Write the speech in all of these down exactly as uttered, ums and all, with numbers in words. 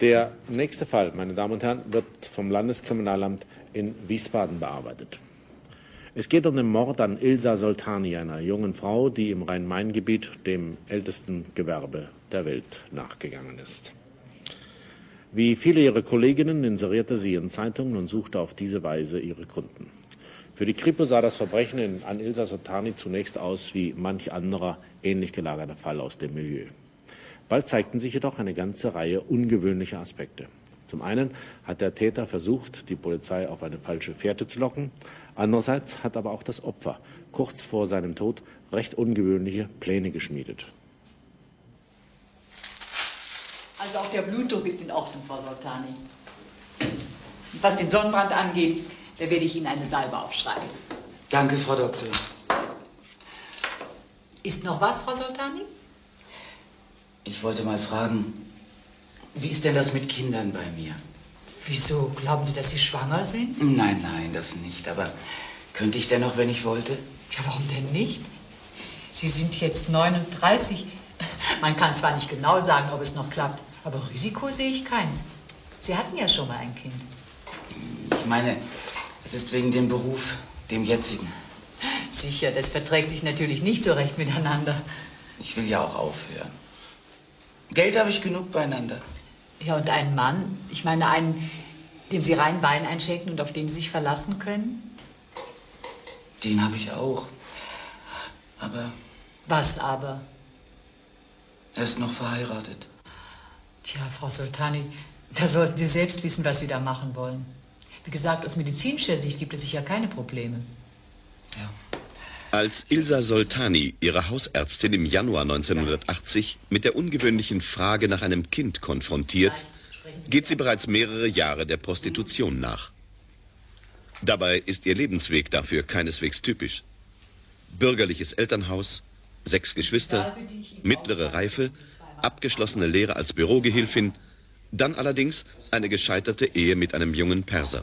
Der nächste Fall, meine Damen und Herren, wird vom Landeskriminalamt in Wiesbaden bearbeitet. Es geht um den Mord an Ilsa Soltani, einer jungen Frau, die im Rhein-Main-Gebiet dem ältesten Gewerbe der Welt nachgegangen ist. Wie viele ihrer Kolleginnen inserierte sie in Zeitungen und suchte auf diese Weise ihre Kunden. Für die Kripo sah das Verbrechen in, an Ilsa Soltani zunächst aus wie manch anderer ähnlich gelagerter Fall aus dem Milieu. Bald zeigten sich jedoch eine ganze Reihe ungewöhnlicher Aspekte. Zum einen hat der Täter versucht, die Polizei auf eine falsche Fährte zu locken. Andererseits hat aber auch das Opfer kurz vor seinem Tod recht ungewöhnliche Pläne geschmiedet. Also auch der Blutdruck ist in Ordnung, Frau Soltani. Und was den Sonnenbrand angeht, da werde ich Ihnen eine Salbe aufschreiben. Danke, Frau Doktor. Ist noch was, Frau Soltani? Ich wollte mal fragen, wie ist denn das mit Kindern bei mir? Wieso? Glauben Sie, dass Sie schwanger sind? Nein, nein, das nicht. Aber könnte ich dennoch, wenn ich wollte? Ja, warum denn nicht? Sie sind jetzt neununddreißig. Man kann zwar nicht genau sagen, ob es noch klappt, aber Risiko sehe ich keins. Sie hatten ja schon mal ein Kind. Ich meine, es ist wegen dem Beruf, dem jetzigen. Sicher, das verträgt sich natürlich nicht so recht miteinander. Ich will ja auch aufhören. Geld habe ich genug beieinander. Ja, und einen Mann? Ich meine, einen, dem Sie rein Wein einschenken und auf den Sie sich verlassen können? Den habe ich auch. Aber... Was aber? Er ist noch verheiratet. Tja, Frau Soltani, da sollten Sie selbst wissen, was Sie da machen wollen. Wie gesagt, aus medizinischer Sicht gibt es sicher keine Probleme. Ja. Als Ilsa Soltani ihre Hausärztin im Januar neunzehnhundertachtzig mit der ungewöhnlichen Frage nach einem Kind konfrontiert, geht sie bereits mehrere Jahre der Prostitution nach. Dabei ist ihr Lebensweg dafür keineswegs typisch. Bürgerliches Elternhaus, sechs Geschwister, mittlere Reife, abgeschlossene Lehre als Bürogehilfin, dann allerdings eine gescheiterte Ehe mit einem jungen Perser.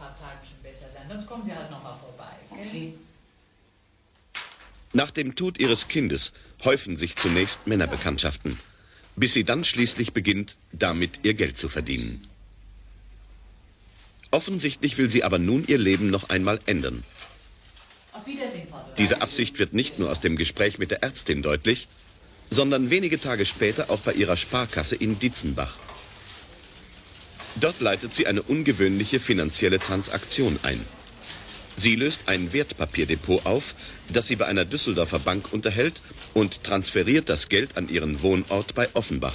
Nach dem Tod ihres Kindes häufen sich zunächst Männerbekanntschaften, bis sie dann schließlich beginnt, damit ihr Geld zu verdienen. Offensichtlich will sie aber nun ihr Leben noch einmal ändern. Diese Absicht wird nicht nur aus dem Gespräch mit der Ärztin deutlich, sondern wenige Tage später auch bei ihrer Sparkasse in Dietzenbach. Dort leitet sie eine ungewöhnliche finanzielle Transaktion ein. Sie löst ein Wertpapierdepot auf, das sie bei einer Düsseldorfer Bank unterhält, und transferiert das Geld an ihren Wohnort bei Offenbach.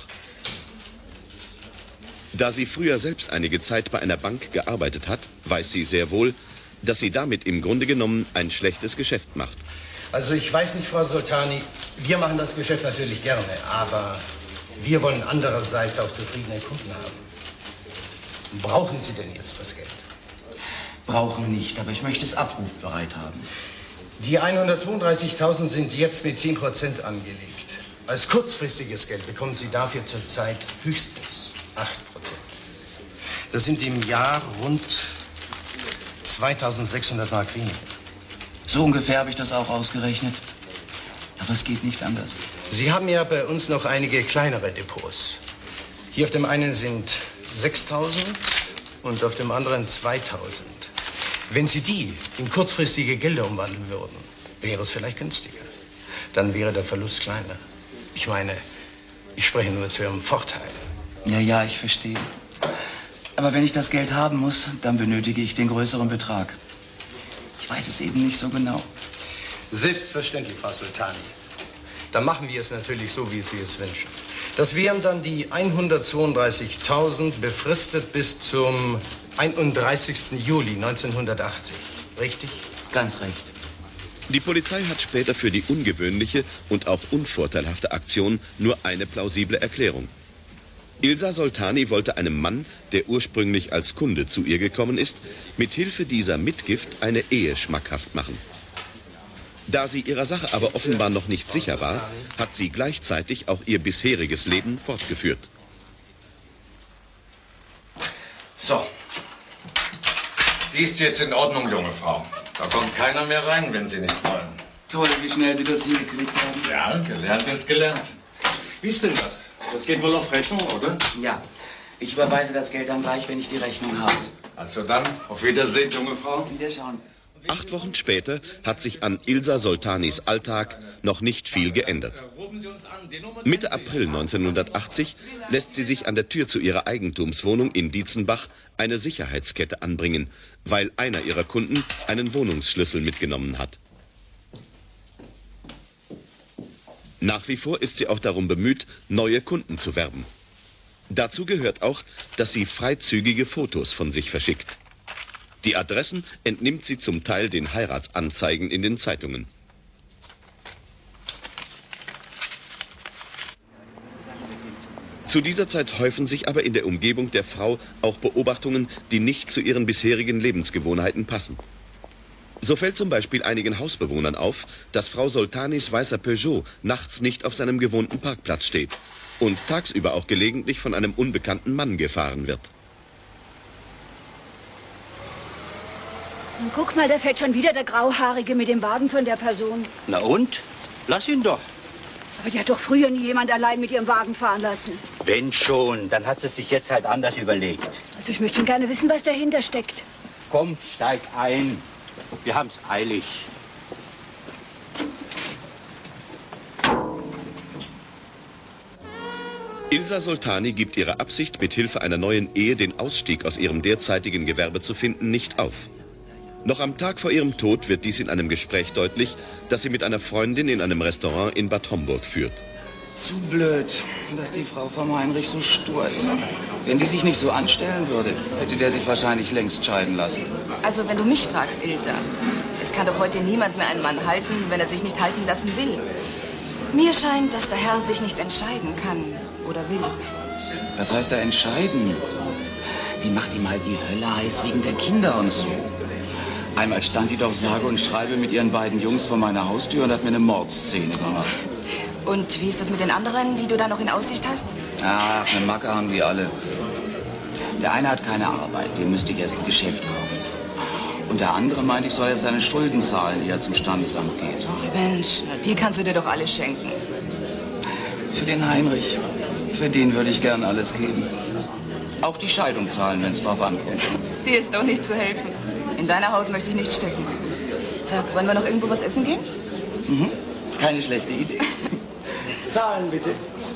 Da sie früher selbst einige Zeit bei einer Bank gearbeitet hat, weiß sie sehr wohl, dass sie damit im Grunde genommen ein schlechtes Geschäft macht. Also ich weiß nicht, Frau Soltani, wir machen das Geschäft natürlich gerne, aber wir wollen andererseits auch zufriedene Kunden haben. Brauchen Sie denn jetzt das Geld? Brauchen nicht, aber ich möchte es abrufbereit haben. Die hundertzweiunddreißigtausend sind jetzt mit zehn Prozent angelegt. Als kurzfristiges Geld bekommen Sie dafür zurzeit höchstens acht Prozent. Das sind im Jahr rund zweitausendsechshundert Mark weniger. So ungefähr habe ich das auch ausgerechnet. Aber es geht nicht anders. Sie haben ja bei uns noch einige kleinere Depots. Hier auf dem einen sind sechstausend und auf dem anderen zweitausend. Wenn Sie die in kurzfristige Gelder umwandeln würden, wäre es vielleicht günstiger. Dann wäre der Verlust kleiner. Ich meine, ich spreche nur zu Ihrem Vorteil. Ja, ja, ich verstehe. Aber wenn ich das Geld haben muss, dann benötige ich den größeren Betrag. Ich weiß es eben nicht so genau. Selbstverständlich, Frau Soltani. Dann machen wir es natürlich so, wie Sie es wünschen. Das wären dann die hundertzweiunddreißigtausend befristet bis zum einunddreißigsten Juli neunzehnhundertachtzig. Richtig? Ganz recht. Die Polizei hat später für die ungewöhnliche und auch unvorteilhafte Aktion nur eine plausible Erklärung. Ilsa Soltani wollte einem Mann, der ursprünglich als Kunde zu ihr gekommen ist, mit Hilfe dieser Mitgift eine Ehe schmackhaft machen. Da sie ihrer Sache aber offenbar noch nicht sicher war, hat sie gleichzeitig auch ihr bisheriges Leben fortgeführt. So. Die ist jetzt in Ordnung, junge Frau. Da kommt keiner mehr rein, wenn Sie nicht wollen. Toll, wie schnell Sie das hingekriegt haben. Ja, gelernt ist gelernt. Wie ist denn das? Das geht wohl auf Rechnung, oder? Ja. Ich überweise das Geld dann gleich, wenn ich die Rechnung habe. Also dann, auf Wiedersehen, junge Frau. Wiederschauen. Acht Wochen später hat sich an Ilsa Soltanis Alltag noch nicht viel geändert. Mitte April neunzehnhundertachtzig lässt sie sich an der Tür zu ihrer Eigentumswohnung in Dietzenbach eine Sicherheitskette anbringen, weil einer ihrer Kunden einen Wohnungsschlüssel mitgenommen hat. Nach wie vor ist sie auch darum bemüht, neue Kunden zu werben. Dazu gehört auch, dass sie freizügige Fotos von sich verschickt. Die Adressen entnimmt sie zum Teil den Heiratsanzeigen in den Zeitungen. Zu dieser Zeit häufen sich aber in der Umgebung der Frau auch Beobachtungen, die nicht zu ihren bisherigen Lebensgewohnheiten passen. So fällt zum Beispiel einigen Hausbewohnern auf, dass Frau Soltanis weißer Peugeot nachts nicht auf seinem gewohnten Parkplatz steht und tagsüber auch gelegentlich von einem unbekannten Mann gefahren wird. Und guck mal, da fährt schon wieder der Grauhaarige mit dem Wagen von der Person. Na und? Lass ihn doch. Aber die hat doch früher nie jemand allein mit ihrem Wagen fahren lassen. Wenn schon, dann hat sie sich jetzt halt anders überlegt. Also ich möchte gerne wissen, was dahinter steckt. Komm, steig ein. Wir haben's eilig. Ilsa Soltani gibt ihre Absicht, mit Hilfe einer neuen Ehe den Ausstieg aus ihrem derzeitigen Gewerbe zu finden, nicht auf. Noch am Tag vor ihrem Tod wird dies in einem Gespräch deutlich, das sie mit einer Freundin in einem Restaurant in Bad Homburg führt. Zu blöd, dass die Frau vom Heinrich so stur ist. Wenn die sich nicht so anstellen würde, hätte der sich wahrscheinlich längst scheiden lassen. Also wenn du mich fragst, Ilsa, es kann doch heute niemand mehr einen Mann halten, wenn er sich nicht halten lassen will. Mir scheint, dass der Herr sich nicht entscheiden kann oder will. Was heißt da entscheiden? Die macht ihm halt die Hölle heiß wegen der Kinder und so. Einmal stand die doch sage und schreibe mit ihren beiden Jungs vor meiner Haustür und hat mir eine Mordszene gemacht. Und wie ist das mit den anderen, die du da noch in Aussicht hast? Ach, eine Macke haben die alle. Der eine hat keine Arbeit, dem müsste ich erst ein Geschäft kaufen. Und der andere meint, ich soll jetzt seine Schulden zahlen, die er zum Standesamt geht. Ach Mensch, die kannst du dir doch alles schenken. Für den Heinrich, für den würde ich gern alles geben. Auch die Scheidung zahlen, wenn es drauf ankommt. Dir ist doch nicht zu helfen. In deiner Haut möchte ich nicht stecken. Sag, wollen wir noch irgendwo was essen gehen? Mhm. Keine schlechte Idee. Zahlen bitte.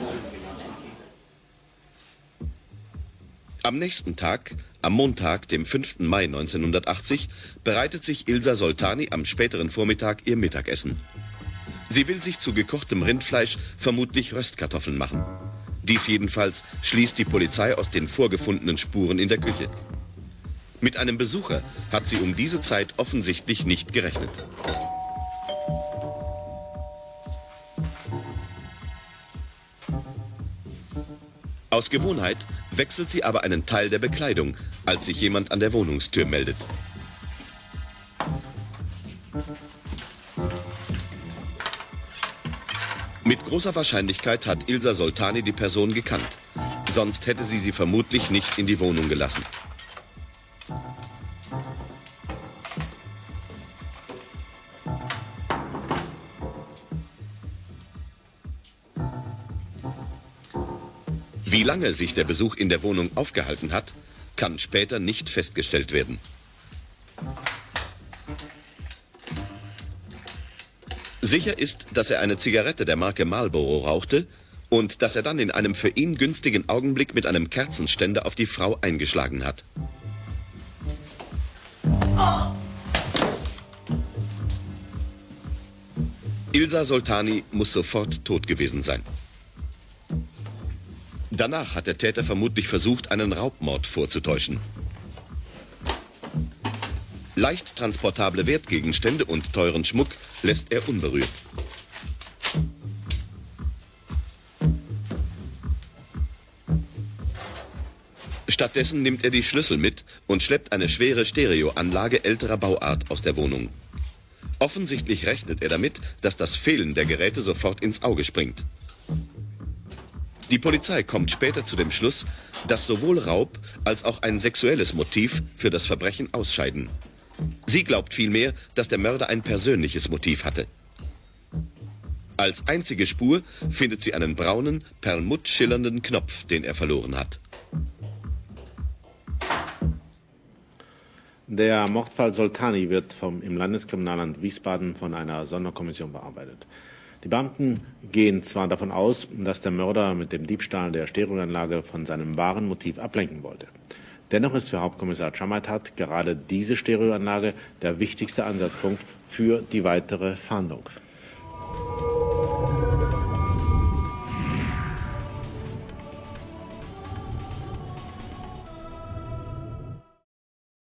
Am nächsten Tag, am Montag, dem fünften Mai neunzehnhundertachtzig, bereitet sich Ilsa Soltani am späteren Vormittag ihr Mittagessen. Sie will sich zu gekochtem Rindfleisch vermutlich Röstkartoffeln machen. Dies jedenfalls schließt die Polizei aus den vorgefundenen Spuren in der Küche. Mit einem Besucher hat sie um diese Zeit offensichtlich nicht gerechnet. Aus Gewohnheit wechselt sie aber einen Teil der Bekleidung, als sich jemand an der Wohnungstür meldet. Mit großer Wahrscheinlichkeit hat Ilsa Soltani die Person gekannt. Sonst hätte sie sie vermutlich nicht in die Wohnung gelassen. Wie lange sich der Besuch in der Wohnung aufgehalten hat, kann später nicht festgestellt werden. Sicher ist, dass er eine Zigarette der Marke Marlboro rauchte und dass er dann in einem für ihn günstigen Augenblick mit einem Kerzenständer auf die Frau eingeschlagen hat. Ilsa Soltani muss sofort tot gewesen sein. Danach hat der Täter vermutlich versucht, einen Raubmord vorzutäuschen. Leicht transportable Wertgegenstände und teuren Schmuck lässt er unberührt. Stattdessen nimmt er die Schlüssel mit und schleppt eine schwere Stereoanlage älterer Bauart aus der Wohnung. Offensichtlich rechnet er damit, dass das Fehlen der Geräte sofort ins Auge springt. Die Polizei kommt später zu dem Schluss, dass sowohl Raub als auch ein sexuelles Motiv für das Verbrechen ausscheiden. Sie glaubt vielmehr, dass der Mörder ein persönliches Motiv hatte. Als einzige Spur findet sie einen braunen, perlmutt schillernden Knopf, den er verloren hat. Der Mordfall Soltani wird vom, im Landeskriminalamt Wiesbaden von einer Sonderkommission bearbeitet. Die Beamten gehen zwar davon aus, dass der Mörder mit dem Diebstahl der Stereoanlage von seinem wahren Motiv ablenken wollte. Dennoch ist für Hauptkommissar Csamaitat gerade diese Stereoanlage der wichtigste Ansatzpunkt für die weitere Fahndung.